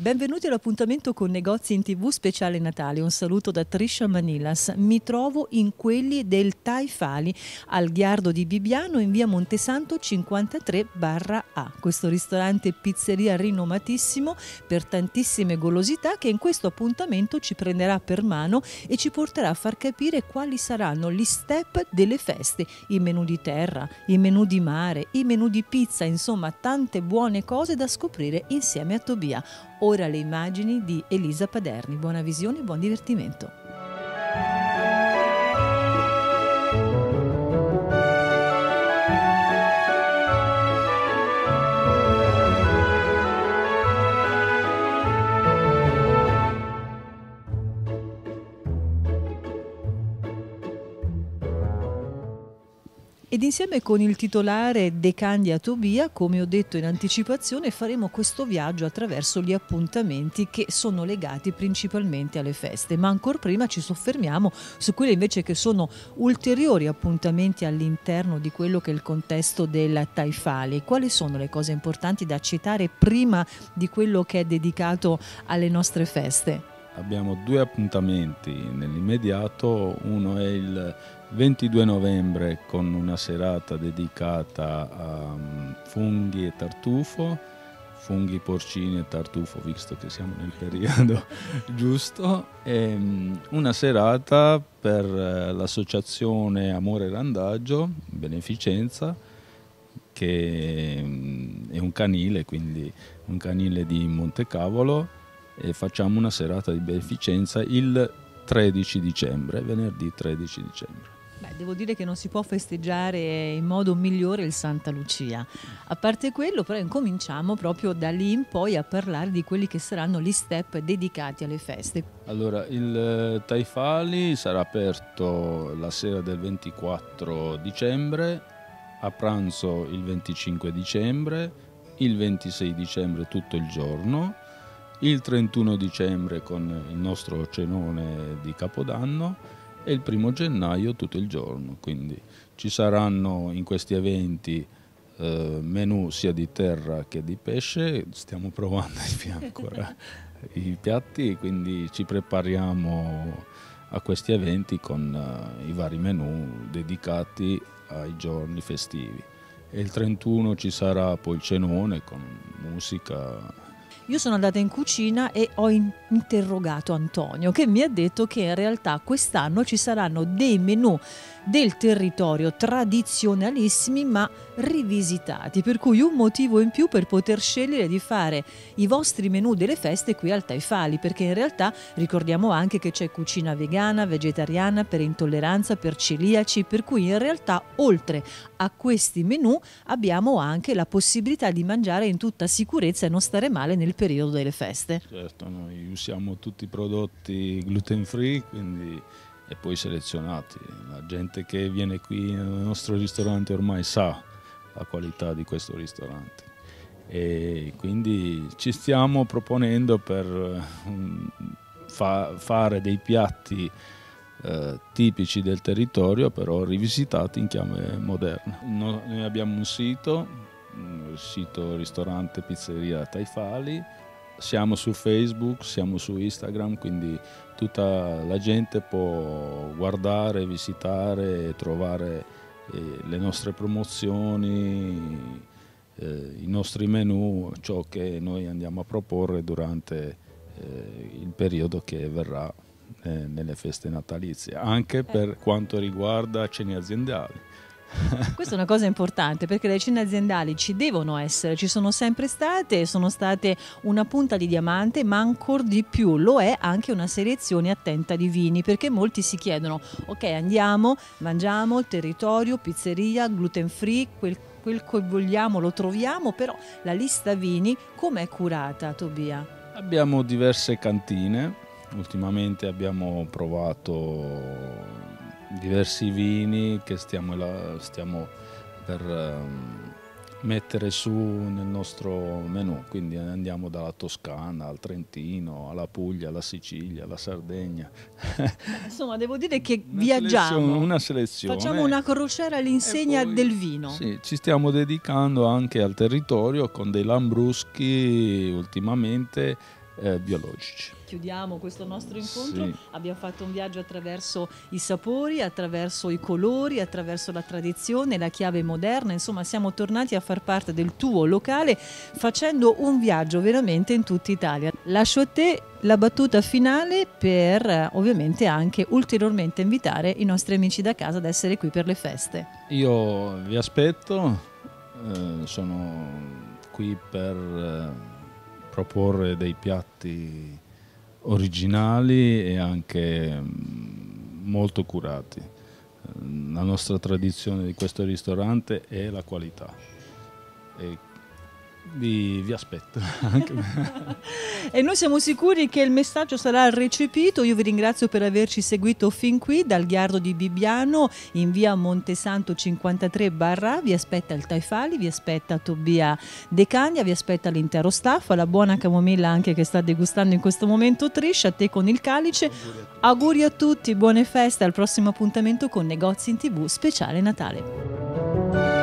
Benvenuti all'appuntamento con Negozi in TV speciale Natale. Un saluto da Trisha Manilas. Mi trovo in quelli del Thai Fali al Ghiardo di Bibbiano in via Montesanto 53/A. Questo ristorante pizzeria rinomatissimo per tantissime golosità che in questo appuntamento ci prenderà per mano e ci porterà a far capire quali saranno gli step delle feste, i menù di terra, i menù di mare, i menù di pizza, insomma tante buone cose da scoprire insieme a Tobia. Ora le immagini di Elisa Paderni. Buona visione e buon divertimento. Ed insieme con il titolare De Candia Tobia, come ho detto in anticipazione, faremo questo viaggio attraverso gli appuntamenti che sono legati principalmente alle feste. Ma ancora prima ci soffermiamo su quelli invece che sono ulteriori appuntamenti all'interno di quello che è il contesto del Thai Fali. Quali sono le cose importanti da citare prima di quello che è dedicato alle nostre feste? Abbiamo due appuntamenti nell'immediato, uno è il 22 novembre con una serata dedicata a funghi e tartufo, funghi porcini e tartufo, visto che siamo nel periodo giusto, e una serata per l'associazione Amore Randaggio, beneficenza, che è un canile, quindi un canile di Montecavolo, e facciamo una serata di beneficenza il 13 dicembre, venerdì 13 dicembre. Devo dire che non si può festeggiare in modo migliore il Santa Lucia. A parte quello, però, incominciamo proprio da lì in poi a parlare di quelli che saranno gli step dedicati alle feste. Allora, il Thai Fali sarà aperto la sera del 24 dicembre, a pranzo il 25 dicembre, il 26 dicembre tutto il giorno, il 31 dicembre con il nostro cenone di Capodanno e il 1 gennaio tutto il giorno. Quindi ci saranno in questi eventi menù sia di terra che di pesce, stiamo provando ancora i piatti, quindi ci prepariamo a questi eventi con i vari menù dedicati ai giorni festivi. E il 31 ci sarà poi il cenone con musica. Io sono andata in cucina e ho interrogato Antonio, che mi ha detto che in realtà quest'anno ci saranno dei menù del territorio tradizionalissimi ma rivisitati, per cui un motivo in più per poter scegliere di fare i vostri menù delle feste qui al Thai Fali, perché in realtà ricordiamo anche che c'è cucina vegana, vegetariana, per intolleranza, per celiaci, per cui in realtà oltre a questi menù abbiamo anche la possibilità di mangiare in tutta sicurezza e non stare male nel periodo delle feste. Certo, noi usiamo tutti i prodotti gluten free, quindi e poi selezionati. La gente che viene qui nel nostro ristorante ormai sa la qualità di questo ristorante e quindi ci stiamo proponendo per fare dei piatti tipici del territorio, però rivisitati in chiave moderna. Noi abbiamo un sito, il sito ristorante pizzeria Thai Fali. Siamo su Facebook, siamo su Instagram, quindi tutta la gente può guardare, visitare, trovare le nostre promozioni, i nostri menù, ciò che noi andiamo a proporre durante il periodo che verrà nelle feste natalizie, anche per quanto riguarda cene aziendali. Questa è una cosa importante perché le cene aziendali ci devono essere, ci sono sempre state, sono state una punta di diamante, ma ancor di più lo è anche una selezione attenta di vini, perché molti si chiedono ok, andiamo, mangiamo, territorio, pizzeria, gluten free, quel che vogliamo lo troviamo, però la lista vini com'è curata, Tobia? Abbiamo diverse cantine, ultimamente abbiamo provato diversi vini che stiamo per mettere su nel nostro menù, quindi andiamo dalla Toscana al Trentino, alla Puglia, alla Sicilia, alla Sardegna. Insomma, devo dire che viaggiamo, una selezione, facciamo una crociera all'insegna del vino. Sì, ci stiamo dedicando anche al territorio con dei lambruschi ultimamente biologici. Chiudiamo questo nostro incontro. Sì. Abbiamo fatto un viaggio attraverso i sapori, attraverso i colori, attraverso la tradizione, la chiave moderna. Insomma, siamo tornati a far parte del tuo locale facendo un viaggio veramente in tutta Italia. Lascio a te la battuta finale per ovviamente anche ulteriormente invitare i nostri amici da casa ad essere qui per le feste. Io vi aspetto, sono qui per proporre dei piatti originali e anche molto curati. La nostra tradizione di questo ristorante è la qualità e vi aspetto. E noi siamo sicuri che il messaggio sarà recepito. Io vi ringrazio per averci seguito fin qui dal Ghiardo di Bibbiano in via Montesanto 53 Barra. Vi aspetta il Taifali, vi aspetta Tobia De Cagna, vi aspetta l'intero staff, la buona camomilla anche che sta degustando in questo momento Trish, a te con il calice. Auguri a tutti, buone feste, al prossimo appuntamento con Negozi in TV speciale Natale.